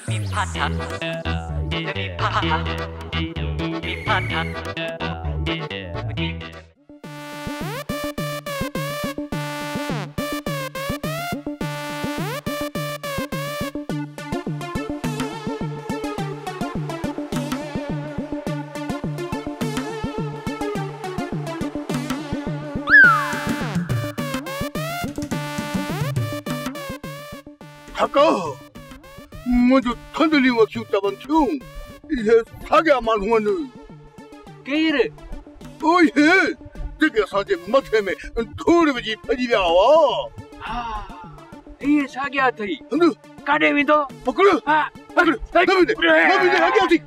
हको मुझे थंडली वक्यू चवन थू ये सागा मानू न केर ओए हे जेके साजे मथे में धूड़ विजी फजी विया हुआ हां ये सागा थई हंदु काडे विंदो पकड़ हां पकड़ नबी आगे थी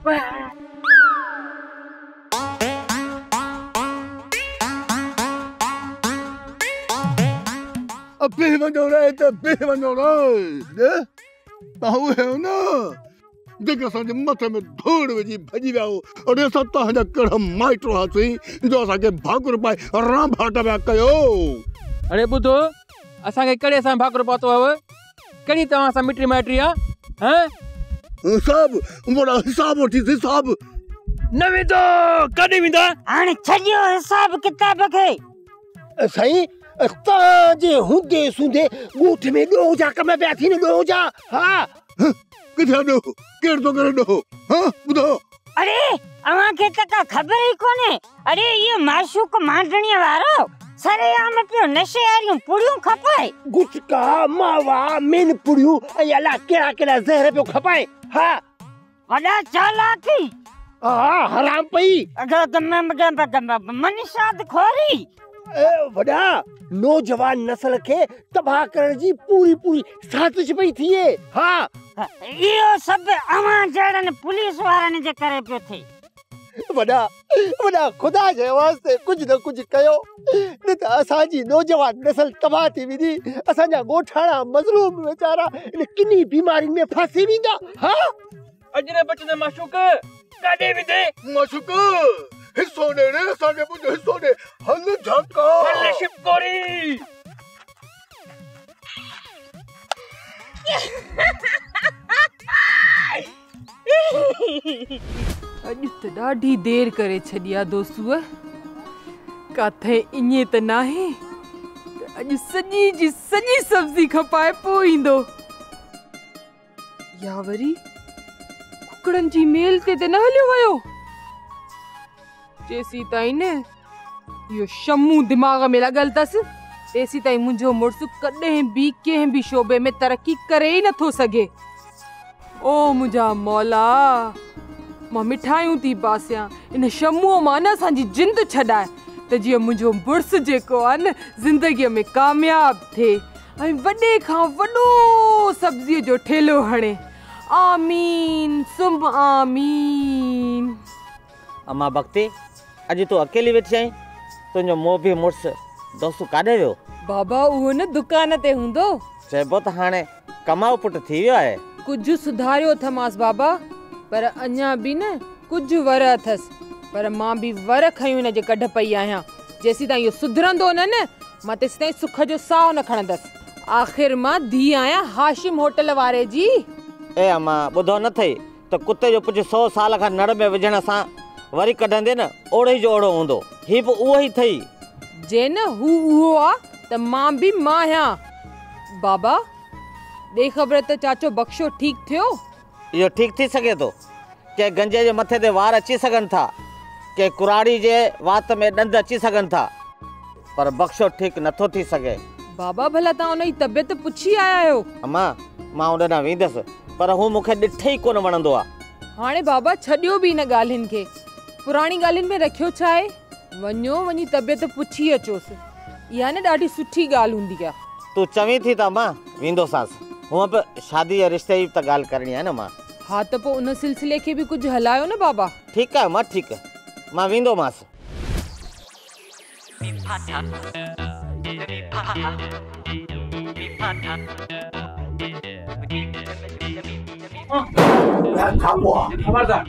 अबे वनो रहे तो बे वनो रहे ताऊ है ना जेके साजे मथे में धूड़ विजी फजी विया हो और ये सब तो हजा कड़ माइट्रो हासी जो साके भाकुर पाए राम भाटा में कयो अरे बुधो असा के कड़े सा भाकुर पातो हवे कड़ी तवा सा मिट्री मैट्री हैं सब मोड़ा हिसाब उठी हिसाब न विंदो कडी विंदा हाणे छडियो हिसाब किताब खे सही ताजे हुंदे सुंदे गोठ में दो जा कम पे थी न दो जा हां किथे दो केर तो करे दो हां बुधो अरे अवा के तक खबर ही कोने अरे ये माशूक मांडणी वारो सरे आम पियो नशे आरियूं पुड़ियूं खपाए गुटका मावा मेन पुड़ियूं अला केड़ा केड़ा जहर पे खपाए हां वडा चालाकी हां हराम पई अगर तुम मनीषाद खोरी ए वडा नौजवान नस्ल के तबाह करण जी पूरी पूरी साजिश पई थिए हां यो सब अवा जड़न पुलिस वारन जे करे पियो थे वडा वडा खुदा जे वास्ते कुछ न कुछ कयो न त असा जी नौजवान नस्ल तबाह थी विदी असा जा गोठाणा मजलूम बेचारा इन किनी बीमारी में फंसी विदा हां अजने बचने माशूक काडे विदे माशूक हिस्सो ने रे सागे मुझे हिस्सो ने हल झटका हल शिपकोरी अॼु त ॾाढी देर करे छॾिया दोस्तुअ काथे इएं त नाहे त अॼु सॼी जी सॼी सब्जी खपाए पोइ ईंदो या वरी कुकड़नि जी मेल ते त न हलियो वियो जेसी ताईं न इहो शमू दिमाग़ में लॻल अथसि तेसी ताईं मुंहिंजो मुड़ुसु कॾहिं बि कंहिं बि शोबे में तरक़ी करे ई नथो सघे ओ मुंहिंजा मौला मां मिठाइयूं थी बासियां इन शमूअ मां न असांजी जिंद छॾाए त जीअं मुंहिंजो मुड़ुसु जेको आहे न ज़िंदगीअ में कामयाब थिए ऐं वॾे खां वॾो सब्ज़ीअ जो ठेलो हणे आमीन सुम आमीन अम्मा भक्ति अॼु तूं अकेली वेठी आहीं तुंहिंजो मोभी मुड़ुसु दोस्तु काॾे वियो बाबा उहो न दुकान ते हूंदो चइबो त हाणे कमाऊ पुटु थी वियो आहे कुझु सुधारियो अथमांसि बाबा पर अञा बि न कुझु वर अथसि पर मां बि वर खयूं हिन जे कढ पई आहियां जेसी ताईं इहो सुधरंदो न मां तेसी ताईं सुख जो साह न खणंदसि आख़िर मां धीउ आहियां हाशिम होटल वारे जी ए अम्मा ॿुधो न थई त कुते जो पुछु 100 साल खां नड़ में विझण सां वरी कढंदे न ओड़ो ई जो ओड़ो हूंदो ही बि उहो ई थई जे न हू उहो आ त मां बि मां आहियां बाबा दे ख़बर त चाचो बख्शो ठीक थियो इहो ठीक थी सघे थो के गंजे जे मथे ते वार अची सघनि था के कुराड़ी जे वात में ॾंद अची सघनि था पर बख्शो ठीक नथो थी सघे बाबा भला तव्हां उन जी तबियत पुछी आया आहियो अम्मा मां उन ॾांहुं वेंदसि पर हू मूंखे ॾिठे ई कोन वणंदो आहे हाणे बाबा छॾियो बि इन ॻाल्हियुनि खे पुराणी ॻाल्हियुनि में रखियो छा आहे वञो वञी तबियत पुछी अचोसि इहा न ॾाढी सुठी ॻाल्हि हूंदी आहे तूं चवीं थी त मां वेंदोसांसि हूअं बि शादी या रिश्ते जी त ॻाल्हि करणी आहे न मां हा त पोइ उन सिलसिले खे बि कुझु हलायो न बाबा ठीकु आहे मां ठीकु आहे मां वेंदोमांसि खबरदार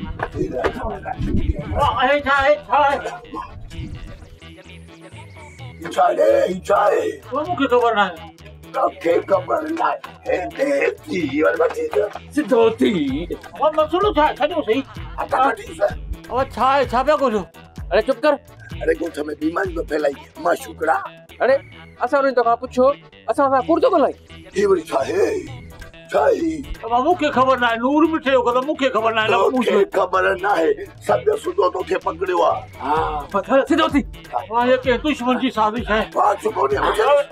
चाय वो मुझे खबर ना है तोखे ख़बर नाहे हिते थी वञ बची सिधो थी मसलो छा छॾियो सही छा आहे छा पिया करो अरे चुप कर अरे ॻोठ में बीमारी पियो फैलाई मां शुकरा अरे असां उन्हनि तोखां पुछो असां सां कुर्तो ॻाल्हाई ही वरी छा आहे छा ही मूंखे ख़बर नाहे नूर मिठे जो कदम मूंखे ख़बर नाहे तोखे ख़बर नाहे सभु सुठो तोखे पकड़ियो आहे हाँ पत्थर सिधो थी ये के दुश्मन जी साजिश है बात सुनो ने मुझे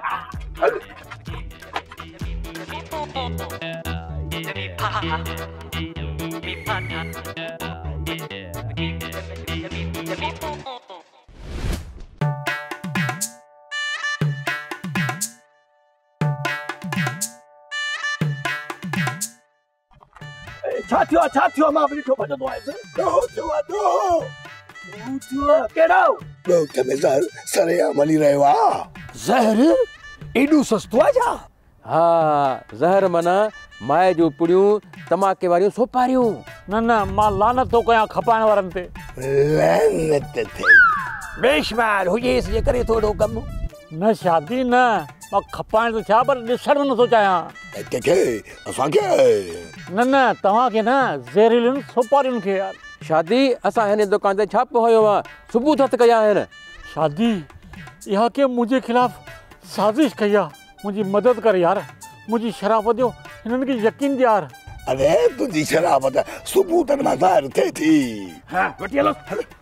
छा थियो मां बि ठो भॼंदो आहियां दो दो कहिड़ो ॻोठ में ज़हर सरेआम हली रहियो आहे ज़हर एॾो सस्तो आहे छा हाँ ज़हर माना माए जूं पुड़ियूं तमाके वारियूं सोपारियूं न मां लानत थो कयां खपाइण वारनि ते लानत थे बेशुमार हुजेसि जे करे थोरो कमु न शादी न मां खपाइण तो छा पर ॾिसण नथो चाहियां के असांखे न तव्हांखे न ज़हरीलुनि सोपारियुनि खे यार शादी असां हिन दुकान ते छाप हयो आहे सबूत हथ कया आहिनि शादी इहा के मुंहिंजे खिलाफ़ साज़िश कई आहे मुंहिंजी मदद कर यार मुंहिंजी शराफ़त जो हिननि खे यकीन ॾियार अरे तुंहिंजी शराबत सबूतनि मां ज़ाहिर थिए थी हा वठी हलो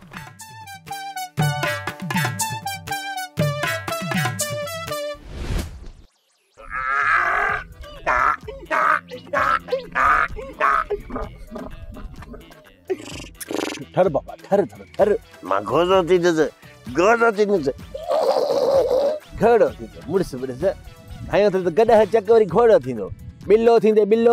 ठर बाबा ठर मां गोज़ो थींदुसि घोड़ो थींदो मुड़ुसि हाणे त गॾह चक वरी घोड़ो थींदो ॿिलो थींदे ॿिलो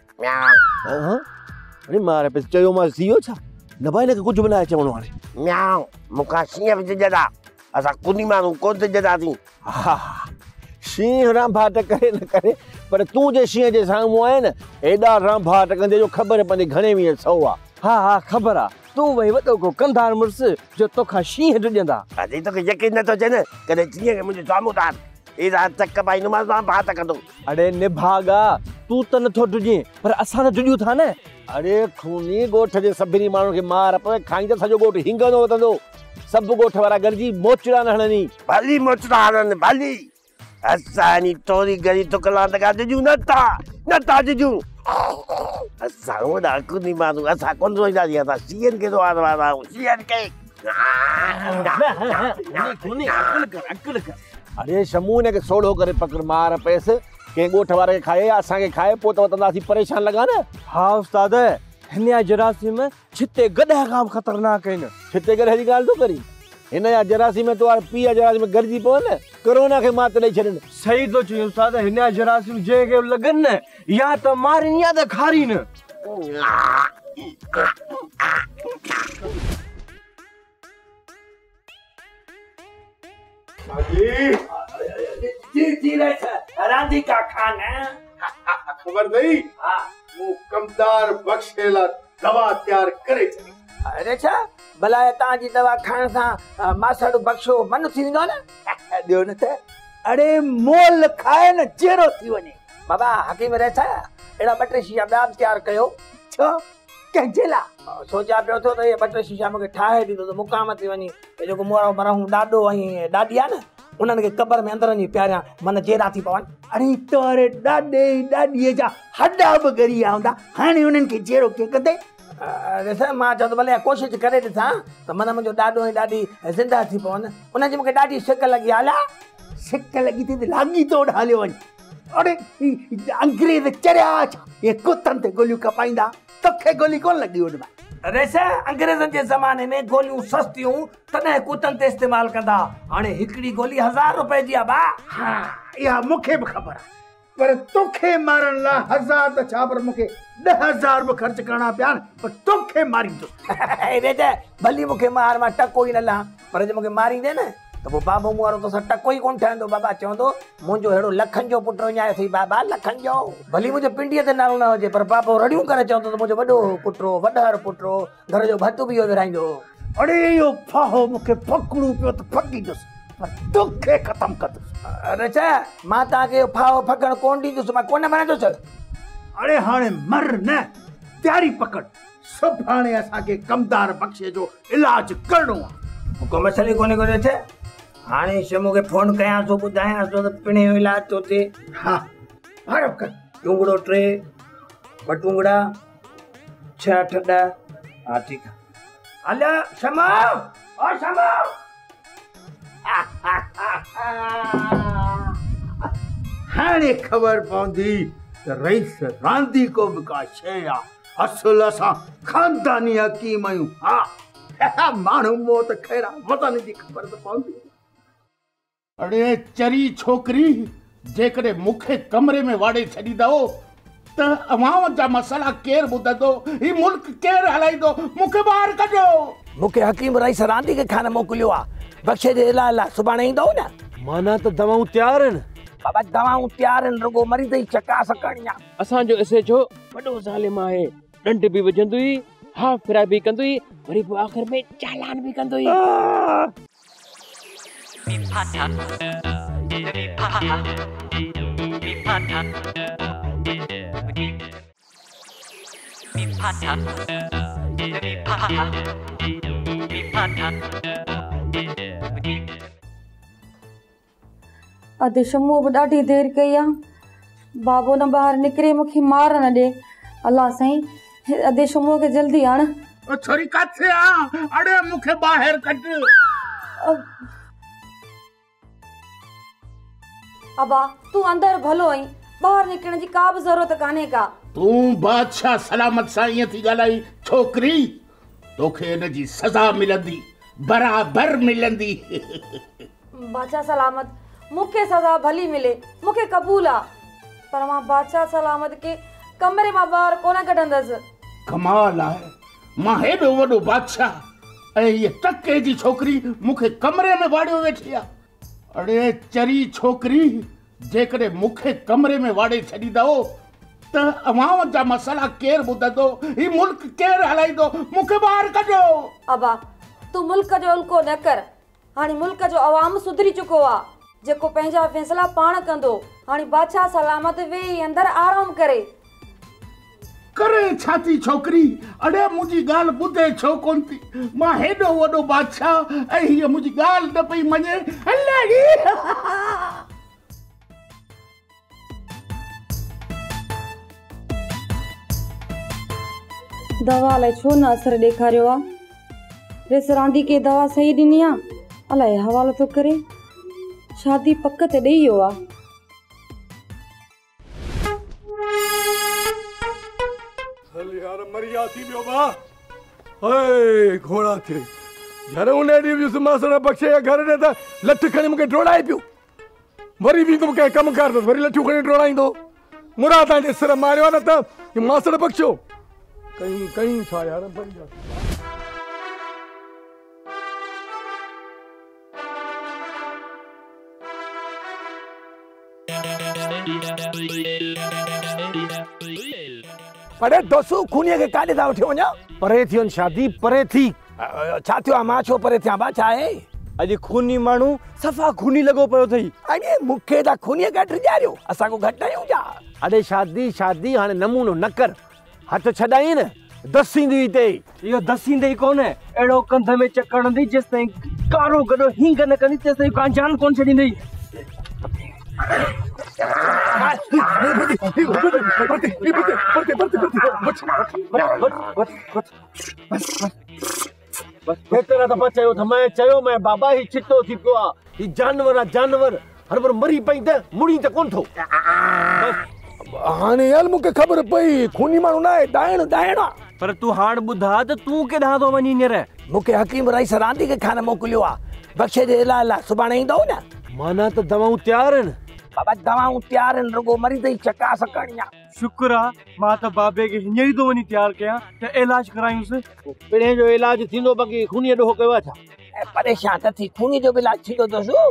अरे मां पे चयोमांसि थियो छा न भाई हिनखे कुझु बि न आहे चवणो हाणे म्याऊं मूंखां शींहं बि जॾा असां कुनी माण्हू कोन ते जॾा थी हा शींहं रांभाट करे न करे पर तूं जे शींहं जे साम्हूं आहे न एॾा रांभाट कंदे जो ख़बर पवंदी घणे वीह सौ आहे हा ख़बर आहे तूं भई वॾो को कंधार मुड़ुसि जो तोखां शींहं ॾिजंदा अॼु तोखे यकीन नथो थिए न कॾहिं शींहं खे मुंहिंजे साम्हूं तार एॾा चक पाईंदो मां भात कंदो अरे निभागा तूं त नथो ॾिजे पर असां त ॾियूं था न अरे खूनी ॻोठ जे सभिनी माण्हुनि खे मार पए खाई त सॼो ॻोठ हिंगंदो वधंदो सभु ॻोठ वारा गॾिजी मोचड़ा न हणनी भली मोचड़ा हणनि भली असांजी टोरी गरी टुकला लॻा ॾिजूं नथा ॾिजूं असां होॾा कुनी माण्हू असां कोन सोचींदासीं असां शींहनि खे थो आरवादा शींहनि खे अरे शमू हिनखे सोढ़ो करे पकड़ मार पैसि कंहिं ॻोठ वारे खे खाए असांखे खाए पोइ त वतंदासीं परेशान लॻा न हा उस्ताद हिन जा जरासीम छिते गॾह खां बि ख़तरनाक आहिनि छिते गॾह जी ॻाल्हि थो करी हिन जा जरासीम तो पीउ जा जरासीम गॾिजी पवनि न कोरोना खे मात ॾेई छॾनि सही थो चई उस्ताद हिन जा जरासीम जंहिंखे लॻनि न या त मारिनि या त खारीनि राधिका खान खबर नहीं वो कमदार बख्शेला दवा तैयार करे छॾी अरे छा भला तव्हांजी दवा खाइण सां मासड़ बख्शो मन थी वेंदो न ॾियो न त अड़े मोल खाए न चेरो थी वञे बाबा हकीम रहता अहिड़ा 2 टे शीशा ॿिया बि तयारु कयो छो कंहिंजे लाइ सोचा पियो थो त इहे 2 टे शीशा मूंखे ठाहे ॾींदो त मुक़ाम थी वञे जेको मोरो मरहूं ॾाॾो ऐं ॾाॾी आहे न उन्हनि खे क़बर में अंदरनि जी प्यारियां मन जेरा थी पवनि अरे तोरे ॾाॾे ॾाॾीअ जा हॾा बि ॻरी विया हूंदा हाणे उन्हनि खे जहिड़ो के कंदे ॾिस मां चवां थो भले कोशिशि करे ॾिसां त मन मुंहिंजो ॾाॾो ऐं ॾाॾी ज़िंदा थी पवनि उनजी मूंखे ॾाढी सिक लॻी आहे सिक लॻी थी त लाॻी तोड़ हलियो वञे अरे अंग्रेज़ चरिया छा इहे कुतनि ते गोलियूं कपाईंदा तोखे गोली कोन लॻी उन अरे छा अंग्रेज़नि जे ज़माने में गोलियूं सस्तियूं तॾहिं कुतनि ते इस्तेमालु कंदा हाणे हिकिड़ी गोली 1000 रुपए जी आहे भाउ हा इहा मूंखे बि ख़बर आहे पर तोखे मारण लाइ 1000 त छा पर मूंखे 10000 बि ख़र्च करणा पिया पर तोखे मारींदुसि भली मूंखे मार मां टको ई न लां पर जे मूंखे मारींदे न त पोइ बाबो मूं वारो तोसां टको ई कोन ठहंदो बाबा चवंदो मुंहिंजो अहिड़ो लखनि जो पुटु विञाए थी बाबा लखनि जो भली मुंहिंजे पिंडीअ ते नालो न हुजे पर बाबो रड़ियूं करे चवंदो त मुंहिंजो वॾो पुटु वॾहर पुटु घर जो भतु बि इहो विराईंदो अड़े इहो फाहो मूंखे पकड़ू पियो त फकींदुसि पर तोखे ख़तमु कंदुसि रचा मां तव्हांखे फाव फकण कोन ॾींदुसि मां कोन मञंदुसि। अरे हाणे मर न तयारी पकड़ सुभाणे असांखे कमदार बख्शे जो इलाज करणो आहे। को मसइलो कोन्हे को रचा हाणे शमू खे फोन कयां थो ॿुधायां थो त पिणे जो इलाज थो थिए। हाँ हारो कर टुंगड़ो 3 ॿ टुंगड़ा 6 ठॾा। हा ठीकु आहे हल शमा ओ शमा हाणे ख़बर पवंदी त रईस रांदी को बि का शइ आहे। असुल असां खानदानी हकीम आहियूं। हा माण्हू मौत ख़ैर वतन जी ख़बर त पवंदी। अड़े चरी छोकिरी जेकॾहिं मूंखे कमरे में वाड़े छॾींदव त अवाम जा मसइला केरु ॿुधंदो ही मुल्क केरु हलाईंदो मूंखे ॿाहिरि कढो। मूंखे हकीम रईस रांदी खे खाने मोकिलियो आहे बख्शे जे इलाज लाइ सुभाणे ईंदो न। माना त दवाऊं तयारु आहिनि? बाबा दवाऊं तयारु आहिनि रुगो मरीज़ जी चकास करणी आहे। असांजो एसएचओ वॾो ज़ालिम आहे ॾंड बि विझंदुई हाफ फिराए बि कंदुई वरी पोइ आख़िर में चालान बि कंदुई। अधु शमूअ बि ॾाढी देरि कई आहे बाबो न ॿाहिरि निकिरे मूंखे मार न ॾे। अलाह साईं अधु शमूअ खे जल्दी आण। छोरी किथे आ? अड़े मूंखे ॿाहिरि कढ। अबा तूं अंदरि भलो आहीं ॿाहिरि निकिरण जी का बि ज़रूरत कान्हे का। तूं बादशाह सलामत सां ईअं थी ॻाल्हाई छोकिरी तोखे हिन जी सज़ा मिलंदी बराबरि मिलंदी। बादशाह सलामत मूंखे सज़ा भली मिले मूंखे क़बूल आहे पर मां बादशाह सलामत खे कमरे मां ॿाहिरि कोन कढंदसि। कमाल आहे मां हेॾो वॾो बादशाह ऐं हीअ टके जी छोकिरी मूंखे कमरे में वाड़ियो वेठी आहे। अड़े चरी छोकिरी जेकॾहिं मूंखे कमरे में वाड़े छॾींदव त अवाम जा मसइला केरु ॿुधंदो ही मुल्क केरु हलाईंदो मूंखे ॿाहिरि कढो। अबा तूं मुल्क जो उल्को न कर हाणे मुल्क जो अवाम सुधरी चुको आहे जेको पंहिंजा फ़ैसिला पाण कंदो। हाणे बादशाह सलामत वेही अंदरि आराम करे करे छा थी छोकिरी? अड़े मुंहिंजी ॻाल्हि ॿुधे छो कोन थी? मां हेॾो वॾो बादशाह ऐं हीअ मुंहिंजी ॻाल्हि न पई मञे। दवा लाइ छो न असर ॾेखारियो आहे? रिस रांदी खे दवा सही ॾिनी आहे अलाए हवालो थो करे शादी पक ते ॾेई वियो आहे। यार मरिया थी वियो बा हे घोड़ा थे यार उन ॾींहुं वियुसि मासण बख्शे जे घर में त लठ खणी मूंखे डोड़ाए पियो वरी वेंदुमि कंहिं कमु कार वरी लठूं खणी डोड़ाईंदो मुराद तव्हांजे सिर मारियो न त मासण बख्शो कहीं कहीं छा यार मरिया। अरे दोस्तू खूनीअ खे काॾे था वठी वञा? परे थी वञ शादी परे थी। छा थियो आहे? मां छो परे थियां बा? छा आहे? अॼु खूनी माण्हू सफ़ा खूनी लॻो पियो अथई। अरे मूंखे त खूनीअ खे घटि ॾियारियो असां को घटि आहियूं छा? अरे शादी शादी हाणे नमूनो न कर हथ छॾाई न दसींदी हिते। इहो दसींदे ई कोन्हे अहिड़ो कंध में चकर हणंदी जेसि ताईं कारो गॾो हींग न कंदी तेसि ताईं का जान कोन छॾींदी। मैं बाबा ही चिट्टो थी पियो आहे। जानवर आहे जानवर हर बार मरी पई त मुड़ी त कोन थो। हाणे यार मूंखे ख़बर पई खूनी माण्हू न आहे दाइण दाइण आहे। पर तूं हाणे ॿुधा त तूं केॾांहुं थो वञी हींअर? मूंखे हकीम रईस रांदी खे खाने मोकिलियो आहे बख्शे जे इलाज लाइ सुभाणे ईंदो न। माना त दवाऊं तयारु आहिनि? बाबा दवाऊं तयारु आहिनि रुगो मरीज़ जी चकास करणी आहे। शुक्र आहे मां त बाबे खे हींअर ई थो वञी तयारु कयां त इलाज करायूंसि। पिणे जो इलाज थींदो बाक़ी खूनीअ ॾोहो कयो आहे छा? परेशान त थी खूनी जो बि इलाज थींदो अथसि।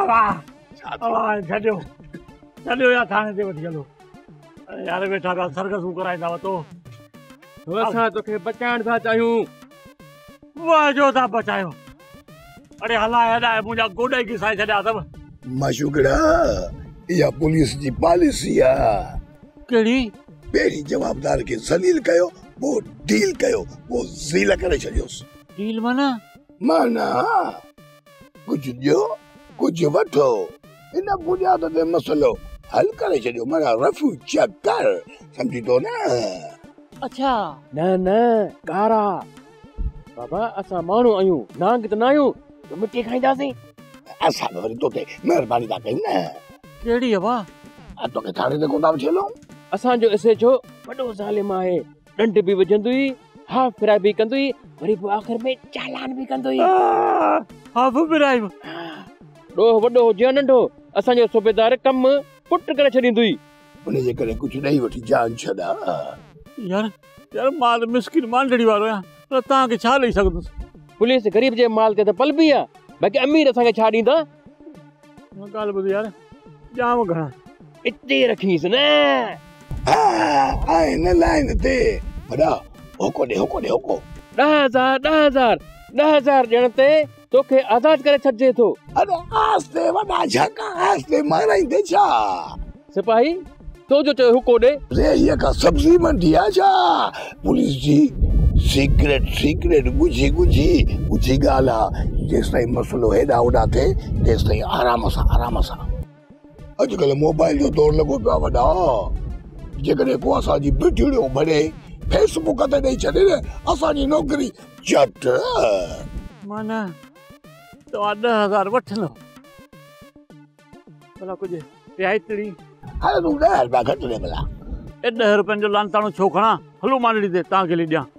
छॾियो या थाणे ते वठी हलो यार वेठा पिया सरगसूं कराईंदा तो असां तोखे बचाइण था चाहियूं। वाह जो था बचायो। अरे हलाए हलाए मुंहिंजा गोॾा ई घिसाए छॾिया अथव। माशूकड़ा इहा पुलिस जी पॉलिसी आहे। कहिड़ी? पहिरीं जवाबदार खे ज़लील कयो, पोइ डील कयो, पोइ ज़ील करे छॾियोसि। डील माना? माना कुझु ॾियो कुझु वठो, इन बुनियाद ते मसइलो हल करे छॾियो। माना रफ़ू चेक कर, सम्झी थो न? अच्छा न न कारा बाबा असां माण्हू आहियूं, नांग त न आहियूं त मिटी खाईंदासीं। असां वरी तोते महिरबानी था कयूं न। कहिड़ी आहे भाउ? तोखे थाणे ते कोन था वठी हलूं? असांजो एसे जो वॾो ज़ालिम आहे, ॾंड बि विझंदुई, हाफ फिराए बि कंदुई, वरी पोइ आख़िर में चालान बि कंदुई। हाफ फिराए? ॾोह वॾो हुजे या नंढो, असांजो सूबेदार कमु पुट करे छॾींदुई। उन जे करे कुझु ॾेई वठी जान छॾा। यार यार मां त मिस्किन मांडड़ी वारो आहियां, त तव्हांखे छा ॾेई सघंदुसि? पुलिस गरीब जे माल ते त पलबी आहे, बाक़ी अमीर असांखे छा ॾींदा? ॻाल्हि ॿुध यार, जाम घणा इते रखीस न। आए न लाइन ते वॾा होको ॾे होको ॾे होको। 10,000 ॾियण ते तोखे आज़ाद करे छॾिजे थो। अरे आस्ते वॾा झका आस्ते माराईंदे छा? सिपाही तो जो चयो हुको ॾे। रे ये का सब्जी मंडी आ छा? पुलिस जी सीक्रेट गुझी ॻाल्हि आहे। जेसि ताईं मसइलो हेॾा होॾा थिए तेसि ताईं आराम सां। अॼुकल्ह मोबाइल जो दौर लॻो पियो आहे वॾा। जेकॾहिं को असांजी बिठड़ियो भरे फेसबुक ते ॾेई छॾे न, असांजी नौकरी झट। माना तव्हां 10,000 वठंदो भला कुझु रियायतड़ी? हाणे तूं 10 रुपया घटि ॾे भला। 10 रुपयनि जो लानताणो छो खणा? हलो मांडड़ी ते तव्हांखे ले ॾियां।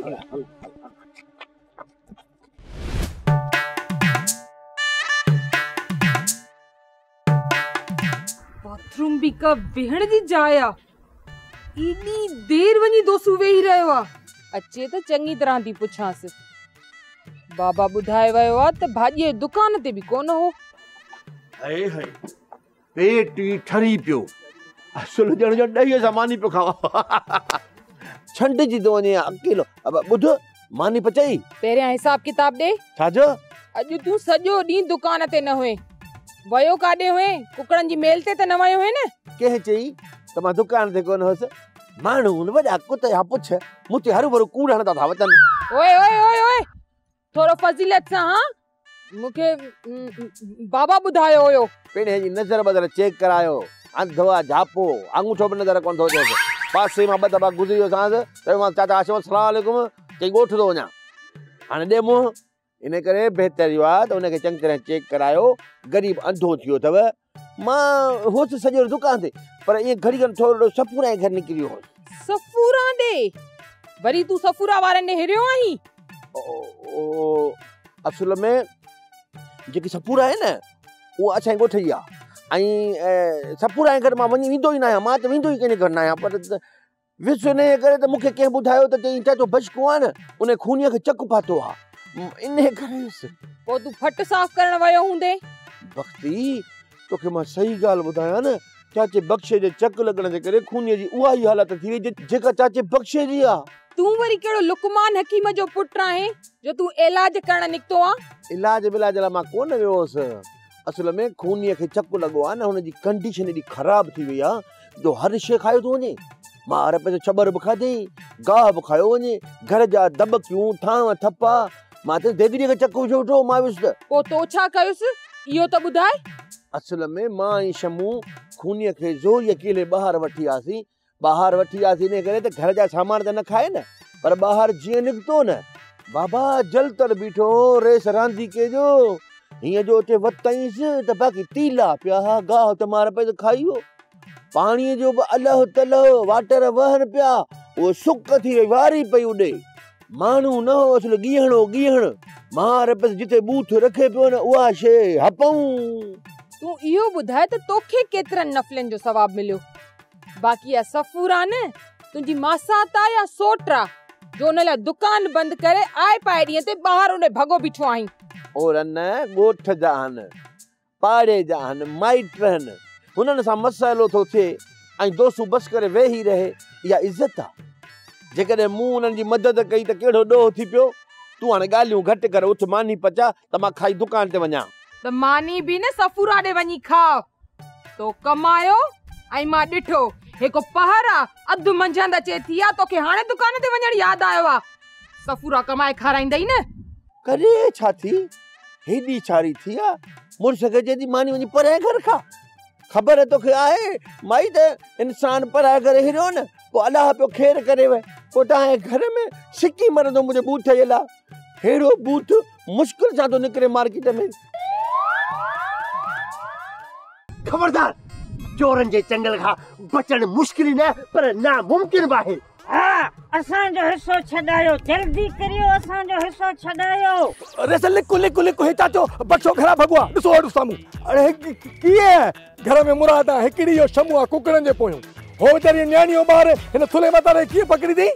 बाथरूम भी का वेहण जी जाइ आ। एडी देर वनी दोसू वेही रहियो आ। अचे त चङी तरह थी पुछांसि। बाबा ॿुधाए वियो आ त भाॼीअ दुकान ते बि कोन हो। हाय पेट ई ठरी पियो। असुल ॼण जो ॾही सां मानी पियो खावां। छंड जी तो वञे अकेलो। अब ॿुध मानी पचाई? पहिरियां हिसाब किताब ॾे। छाजो? अॼु तूं सॼो ॾींहुं दुकान ते न हुए। वयो काॾे हुए? कुकड़नि जी मेल ते त न वयो हुए न? कंहिं चई त मां दुकान ते कोन हुअसि? माण्हू वॾा कुते या पुछ मूंते हरू भरू कूड़ हणंदा था वचनि। ओए थोरो फज़ीलत सां। हाँ मूंखे बाबा ॿुधायो हुयो। पहिरें जी नज़र बदर चेक करायो। अंधो आहे झापो, अंगूठो बि नज़र कोन थो अचेसि। पासे मां 2 दफ़ा गुज़री वियो सांसि, चयोमांसि चाचा आशो अस्सलाम वालेकुम, चई ॻोठ थो वञा। हाणे ॾे मुंहुं। इन करे बहितर इहो आहे त उनखे चङी तरह चेक करायो। ग़रीब अंधो थियो अथव। मां हुअसि सॼो दुकान ते, पर ईअं घड़ी घड़ी थोरो सपूरा जे घर निकिरी वियो हुअसि। सफूरा ॾे? वरी तूं सफूरा वारनि ॾे हिरियो आहीं? असुल में जेकी सपूरा आहे न उहा असांजे ॻोठ जी आहे। ऐं सपूरा जे घर मां वञी वेंदो ई न आहियां। मां त वेंदो ई कंहिंजे घर न आहियां। पर विस इन करे त मूंखे कंहिं ॿुधायो त चई चाचो बशको आहे न, उन खूनीअ खे चक पातो आहे। इन करे पोइ तूं फट साफ़ करण वियो हूंदे। बख्ती तोखे मां सही ॻाल्हि ॿुधायां न, चाचे बख्शे जे चक लॻण जे करे खूनीअ जी उहा ई हालत थी वई जेका चाचे बख्शे जी आहे। तूं वरी कहिड़ो लुकमान हकीम जो पुट आहे जो तूं इलाज करण निकतो आ? इलाज बिलाज लाइ मां कोन वियो हुअसि। असल में खूनीअ खे चक लॻो आहे न, हुनजी कंडीशन एॾी ख़राब थी वई आहे जो हर शइ खायो थो वञे। मां हर पैसे छबर बि खाधई, गाह बि खायो वञे, घर जा दबकियूं थांव थपा। मां त देदरीअ खे चक विझो वेठो। मां वियुसि त पोइ तो छा कयुसि इहो त ॿुधाए। असल में मां ऐं शमू खूनीअ खे ज़ोरी अकेले ॿाहिरि वठी आसीं। इन करे त घर जा सामान त न खाए न, पर ॿाहिरि जीअं निकितो न बाबा जलतर बीठो रेस रांदी के जो हीअं जो अचे वतईंसि त बाक़ी तीला पिया, गाह त मार पे त खाई वियो। पाणीअ जो बि अलह तलह वाटर वहनि पिया, उहो सुक थी वई, वारी पई उॾे। माण्हू न हो असुल गीहण मार पे जिते बूथ रखे पियो न उहा शइ हपऊं। तूं इहो ॿुधाए त तोखे केतिरनि नफ़लनि जो सवाब मिलियो? बाक़ी आहे सफूरा न तुंहिंजी मासात या सोटरा जो उन लाइ दुकान बंदि करे आए पाए ॾींहं ते ॿाहिरि उन भॻो बीठो आहीं। और न ॻोठ जा आहिनि। पाड़े जा हन माइट रहन हुनन सां मसइलो थो थिए ऐं दोस्तूं बस करे वेही रहे इहा इज़त आहे। जेकॾहिं मूं उन्हनि जी मदद कई त कहिड़ो ॾोह थी पियो। तूं हाणे ॻाल्हियूं घटि कर, उथ मानी पचा त मां खाई दुकान ते वञा। त मानी बि न सफूरा ॾे वञी खाओ। तो कमायो ऐं मां ॾिठो हिकु पहर आहे अधु मंझंदि अचे थी आहे तोखे हाणे दुकान ते वञण यादि आयो आहे। सफूरा कमाए खाराईंदई न। करे छा थी हेॾी छारी थी आहे मुड़ुस खे चए मानी वञी पराए घर खां। ख़बर तोखे आहे माई त इंसान पराए करे हिरियो न पोइ अलाह पियो खेर करे वे पोइ तव्हांजे घर में सिकी मरंदो मुंहिंजे बूथ जे लाइ। हेड़ो बूथ मुश्किल सां थो निकिरे मार्केट में। खबरदार चोरन जे चंगल खां बचण मुश्किल न पर नामुमकिन आहे। हाँ असांजो हिस्सो छॾायो जल्दी करियो असांजो हिस्सो छॾायो। अरे से लिखो लिखो लिखो हिता तो बच्चो खरा भगवा ॾिसो वठो साम्हूं। अरे कीअं घर में मुराद आहे हिकिड़ी इहो शमू आहे कुकड़नि जे पोयूं हो वीचारी न्याणियो ॿार हिन थुले मथां कीअं पकड़ी अथई।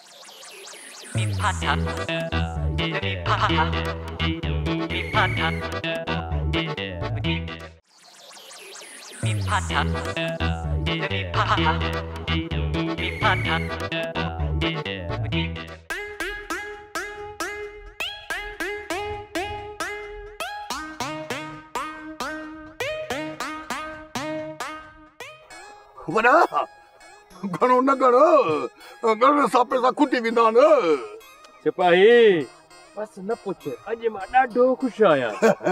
वना घणो न गण सापे सां खुटी वेंदा आहिनि। सिपाही बस न पुछ अॼु मां ॾाढो ख़ुशि आहियां।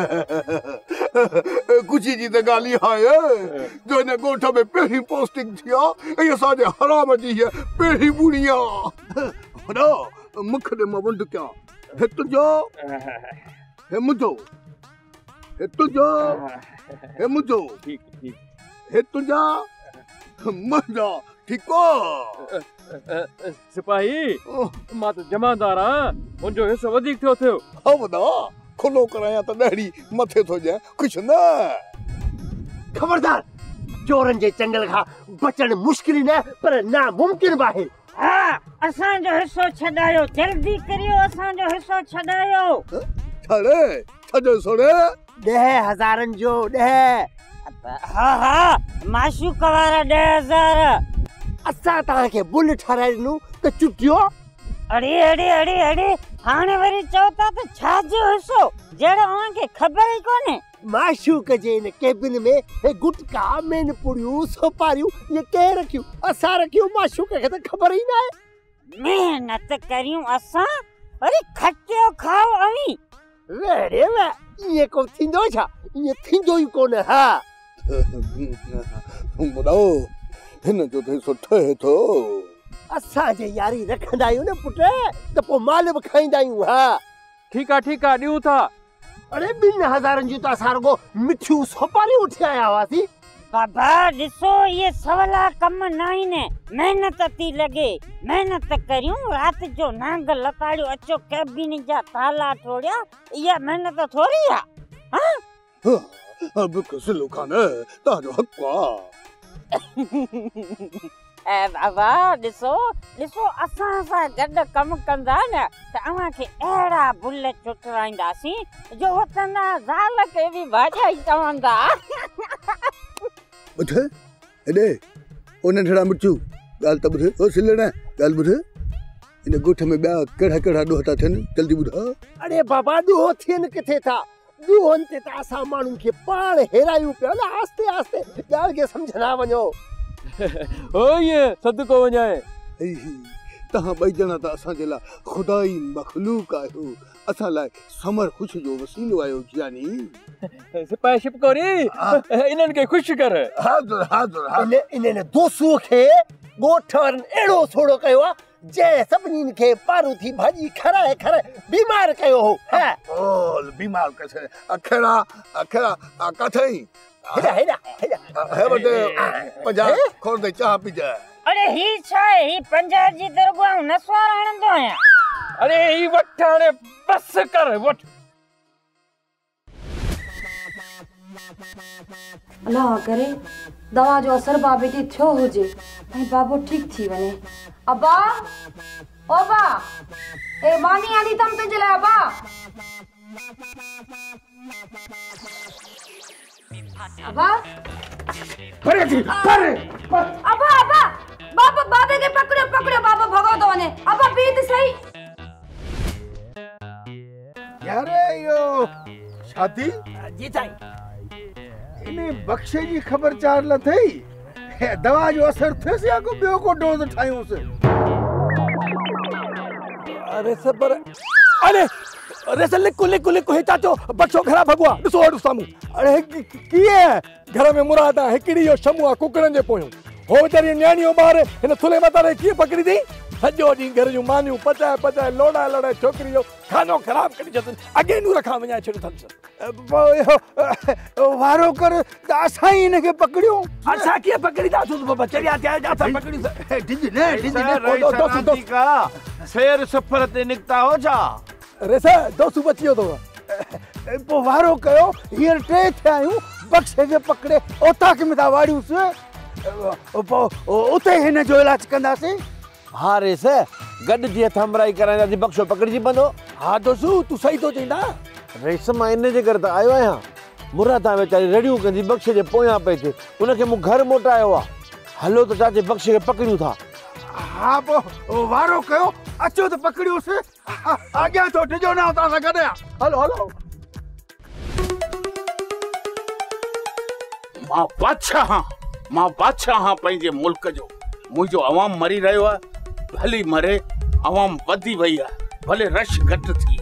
ख़ुशी जी त ॻाल्हि इहा आहे जो हिन ॻोठ में पहिरीं पोस्टिंग थी आहे ऐं असांजे हराम जी हीअ पहिरीं ॿुड़ी आहे। वॾा मुख ॾे मां वंड कयां हे तुंहिंजो हे मुंहिंजो हे तुंहिंजो हे मुंहिंजो हे तुंहिंजा मुंहिंजा ठीकु आहे। सिपाही मां त जमादार आहियां मुंहिंजो हिसो वधीक थियो। हा वॾा खुलो करायां त ॾाढी मथे थो ॼाए कुझु न। खबरदार चोरन जे चंगल खां बचण मुश्किल न पर नामुमकिन आहे। हाँ असांजो हिस्सो छॾायो जल्दी करियो असांजो हिस्सो छॾायो। छड़े छॾो सोड़े 10,000 जो 10। हाँ हाँ माशूक वारा 10,000। असां तव्हांखे बुल ठाराए ॾिनूं त चुटियो। अड़े अड़े अड़े अड़े हाणे वरी चओ था त छाजो हिस्सो जहिड़ो उनखे ख़बर ई कोन्हे। माशूक जे इन केबिन में हे गुटका मेन पुड़ियूं सोपारियूं ये के रखियूं असां रखियूं माशूक खे त ख़बर ई न आहे। मेहनत करियूं असां अरे खटियो खाओ अवी। वेड़े वे ये को थींदो छा ये थींदो ई कोन। हा ॿुधाओ हिन जो त सुठो है थो। असांजे यारी रखंदा आहियूं न पुट त पोइ माल बि खाईंदा आहियूं। हा ठीकु आहे ॾियूं था। अरे 2,000 जूं त असां रुगो मिठियूं सोपारियूं उठी आया हुआसीं। बाबा ॾिसो ये सवला कम न आहिनि महिनत थी लॻे महिनत करियूं राति जो नांग लताड़ियो अचो कैबिन जा ताला टोड़िया इहा महिनत थोरी आहे। हाँ बिल्कुलु सिलो खान तव्हांजो हक़ आहे। ऐ बाबा ॾिसो ॾिसो असां सां गॾु कमु कंदा न त अव्हांखे अहिड़ा बुल चुटराईंदासीं जो वतंदा ज़ाल खे बि भाॼाई चवंदा। ॿुध हेॾे ओ नंढड़ा मिठियूं ॻाल्हि त ॿुध ओ सिलण ॻाल्हि ॿुध हिन ॻोठ में ॿिया कहिड़ा कहिड़ा ॾोह था थियनि जल्दी ॿुधा। अरे बाबा ॾोह थियनि किथे था ॾोहनि ते त असां माण्हुनि खे पाण हेरायूं पिया न आस्ते आस्ते ॻाल्हि खे सम्झंदा वञो। ओ ये सदको वञाए तव्हां ॿई ॼणा त असांजे लाइ ख़ुदाई मखलूक आहियो असां लाइ समर ख़ुशि जो वसीलो आहियो जियानी। सिपाही शिपकोरी इन्हनि खे ख़ुशि कर। हाज़ुर हाज़ुर इन्हनि दोस्तूअ खे ॻोठ वारनि अहिड़ो सोड़ो कयो आहे जंहिं सभिनीनि खे पारूथी भाॼी खाराए खाराए बीमार कयो हो। बोल बीमार कैसे अखेड़ा अखेड़ा कथई हेडा हेडा हेडा हे बटे 50 खोल दे चाह पी जा। अरे ही छा आहे ही 50 जी दरगाह नसवार आणंदो आहियां। अरे ही वठ हाणे बस कर वठ। अल्लाह करे दवा जो असर बाबे ते थियो हुजे ऐं बाबो ठीक थी वञे। अबा ओ बा ए मानी आली तम तुंहिंजे लाइ अबा। अबा परे थी परे अबा अबा बाबा बाबे के पकड़ो पकड़ो बाबा भगो तो ने अबा पीत सही यार यो शादी जी साईं इन्हें बख्शे जी खबर चार ल थई दवा जो असर थे से को बियो को डोज ठायूं से अरे सबर अरे अरे से लिखो लिखो लिखो हिता तो बच्चो घरा भगवा ॾिसो वॾो साम्हूं अरे कीअं घर में मुरादा हिकिड़ी यो शमू आहे कुकड़नि जे पोयूं हो वीचारी न्याणियूं ॿार हिन थुले मथां कीअं पकड़ी अथई सॼो ॾींहुं घर जूं मानियूं पचाए पचाए लोड़ा लोड़ा छोकिरी जो खानो ख़राब करे छॾियनि अॻे नूर खां विञाए छॾियो अथनि वारो कर असां ही इनके पकड़ियो असां कीअं पकड़ींदासूं बाबा चढ़िया थिया असां पकड़ींदा डिज ने का शेर सफर ते निकता हो छा रेस दोस्त बची वियो अथव पो वारो कयो हींअर टे थिया आहियूं बख्शे खे पकड़े ओताक में था वाड़ियूंसि उते हिन जो इलाज कंदासीं हाँ रेस गॾु जीअं थमराई कराईंदासीं बख्शो पकड़िजी पवंदो हाँ दोस्तू तूं सही थो चईंदा रेस मां इन जे करे त आयो आहियां मुरादा वीचारी रड़ियूं कंदी बख्शे जे पोयां पई थिए उनखे मूं घर मोटायो आहे हलो त चाचे बख्शे खे पकड़ियूं था हाँ पो वारो कयो अचो त पकड़ियोसि अॻियां थो डिजो न तव्हां सां गॾु हलो हलो मां बादशाह हाँ पंहिंजे मुल्क जो मुंहिंजो अवाम मरी रहियो आहे भली मरे अवाम वधी वई आहे भले रश घटि थी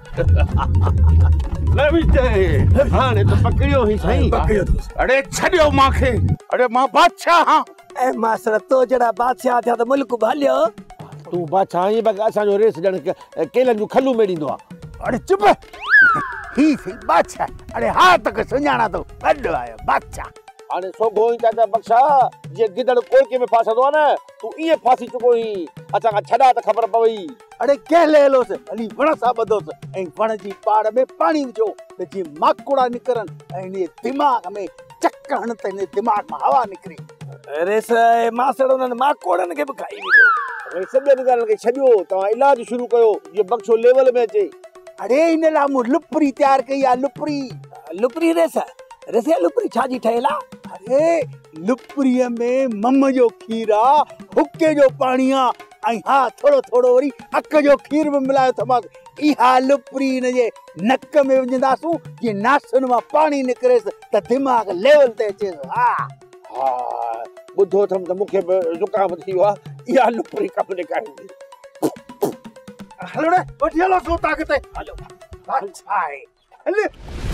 हाणे त पकड़ियो ही साईं अड़े छॾियो मूंखे अड़े मां बादशाह हाँ ए मासर तो जड़ा बादशाह थिया त मुल्क भालियो तूं बादशाह आहीं बाक़ी असांजो रेस ॼण केलनि जूं खलूं मेड़ींदो आहे अड़े चुप ही सही बादशाह अड़े हा तक सुञाणा तो गॾु आयो बादशाह हाणे सोगो ई चाचा बख्शा जीअं गिदड़ कोयके में फासंदो आहे न तूं ईअं फासी चुको ही असां खां छॾा त ख़बर पवई अड़े कंहिं हेलोसि हली वण सां ॿधोसि ऐं वण जी पाड़ में पाणी विझो त जीअं माकोड़ा निकिरनि ऐं इन दिमाग़ में चक हण त इन दिमाग़ मां हवा निकिरे रेस मासड़ उन्हनि माकोड़नि खे बि खाई विधो रेस ॿियनि ॻाल्हियुनि खे छॾियो तव्हां इलाज शुरू कयो जीअं बख्शो लेवल में अचे अड़े इन लाइ मूं लुपरी तयारु कई आहे लुपरी रेस रेस लुपरी छा जी ठहियल आहे अरे लुपरीअ में मम जो खीर आहे हुके जो पाणी आहे ऐं हा थोरो थोरो वरी अक जो खीर बि मिलायो अथमांसि इहा लुपरी हिन जे नक में विझंदासूं जीअं नासुनि मां पाणी निकिरेसि त दिमाग़ लेवल ते अचेसि हा हा ॿुधो अथमि त मूंखे बि ज़ुकाम थी वियो आहे इहा लुपरी कमु निकारींदी हलो रे वठी हलो सो ताक़त हलो अच्छा आहे हले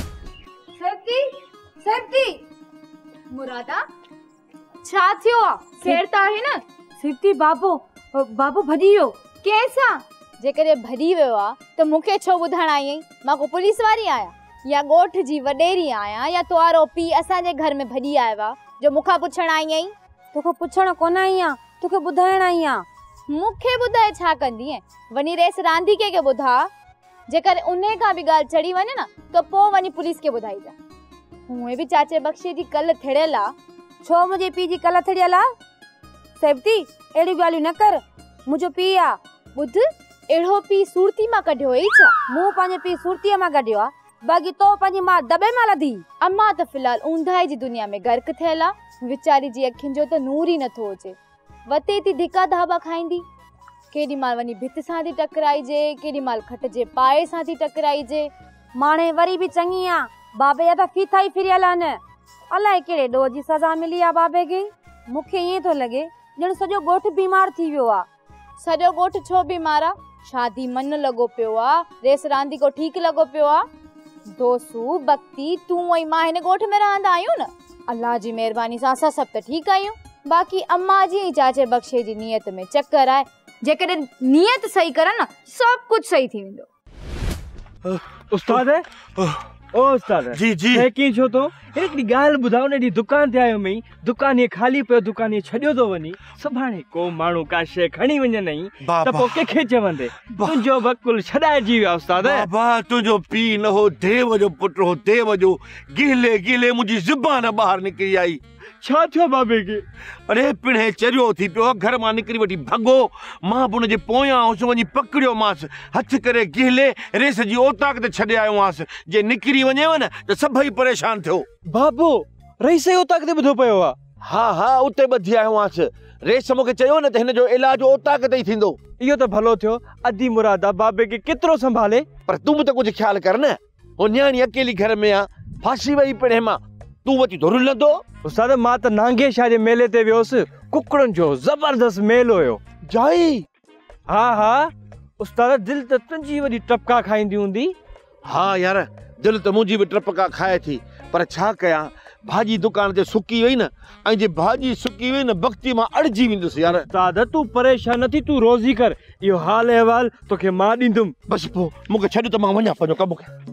सेफ्टी मुरादा छा थियो आहे खैर त आहे न सेफ्टी बाबो भॼी वियो कंहिंसां जेकॾहिं भॼी वियो आहे त मूंखे छो ॿुधाइण आई आहीं मां को पुलिस वारी आहियां या ॻोठ जी वॾेरी आहियां या तुआरो पीउ असांजे घर में भॼी आयो आहे जो मूंखां पुछण आई आहीं तोखे पुछण कोन आई आहियां तोखे ॿुधाइण आई आहियां मूंखे ॿुधाए छा कंदीअ वञी रेस रांदीके खे ॿुधा जेकर उन खां बि ॻाल्हि चढ़ी वञे न त पोइ वञी पुलिस खे ॿुधाइजां उहे बि चाचे बख्शे जी कल्ह थिड़ियल आहे छो मुंहिंजे पीउ जी कल्ह थिड़ियल आहे सेफ्टी अहिड़ियूं ॻाल्हियूं न कर मुंहिंजो पीउ आहे ॿुध अहिड़ो पीउ सूरती मां कढियो हुई छा मूं पंहिंजे पीउ सूरतीअ मां कढियो आहे बाक़ी तो पंहिंजी मां दॿे मां लधी अम्मा त फ़िलहाल ऊंधाई जी दुनिया में गर्क थियल आहे वीचारी जी अखियुनि जो त नूर ई नथो अचे वते थी धिका धाबा खाईंदी केॾी महिल वञी भित सां थी टकराइजे केॾी महिल खट जे पाए सां थी टकराइजे माणे वरी बि चङी आहे बाबे जा त फीथा ई फिरियल आहिनि अलाए कहिड़े ॾोह जी सज़ा मिली आहे बाबे खे मूंखे ईअं थो लॻे ॼण सॼो ॻोठ बीमार थी वियो आहे सॼो ॻोठ छो बीमार आहे शादी मन लॻो पियो आहे रेस रांदी को ठीकु लॻो पियो आहे दोसू भक्ति तूं ऐं मां हिन ॻोठ में रहंदा आहियूं न अल्लाह जी महिरबानी सां असां सभु त ठीकु आहियूं बाक़ी अम्मा जी ऐं चाचे बख्शे जी नियत में चक्कर आहे जेकॾहिं नियत सही कर न सभु कुझु सही थी वेंदो उस्ताद ओ उस्ताद जी जी है कीअं छो तो हिकिड़ी ॻाल्हि ॿुधायो न दुकान ते आयो मई दुकान ये खाली पियो दुकान ये छॾियो थो वञी सुभाणे को माण्हू का शइ खणी वञे त पोइ कंहिंखे चवंदे तुंहिंजो वकुल छॾाइजी वियो उस्ताद बाबा तुंहिंजो पीउ न हो देव जो पुटु हो देव जो गिले गिले मुंहिंजी ज़ुबान ॿाहिरि निकिरी आई छा थियो बाबे खे अरे पिणे चरियो थी पियो घर मां निकिरी वठी भॻो मां बि हुनजे पोयां हुउसि वञी पकड़ियो मांसि हथ करे गिले रेस जी ओताक ते छॾे आयो आहियां जे निकिरी वञेव न त सभई परेशान थियो बाबो रईस जो ओताक ते ॿुधो पियो आहे। हाँ हाँ उते ॿधी आयो आहियां। रेस मूंखे चयो न त हिन जो इलाज ओताक ते ई थींदो। इहो त भलो थियो। अदी मुरादा बाबे खे केतिरो संभाले। पर तूं बि त कुझु ख्याल कर न। वो न्याणी अकेली घर में आ, फांसी वई पिणे मां, तूं वती धुर लंदो। उस्ताद मां त नांगे शाह जे मेले ते वियोसि। कुकड़नि जो जबरदस्त मेलो हुयो। जाई? हा हा उस्ताद दिल त तुंहिंजी वॾी टपका खाईंदी हूंदी। हाँ यार दिल त मुंहिंजी बि टपका खाए थी, पर छा कयां, भाॼी दुकान ते सुकी वई न, ऐं जे भाॼी सुकी वई न बख्ती मां अड़जी वेंदुसि यार। उस्ताद तूं परेशान न थी, तूं रोज़ी कर। इहो हाल अहवाल तोखे मां ॾींदुमि। बसि पोइ मूंखे छॾ त मां वञा पंहिंजो कमु कयां।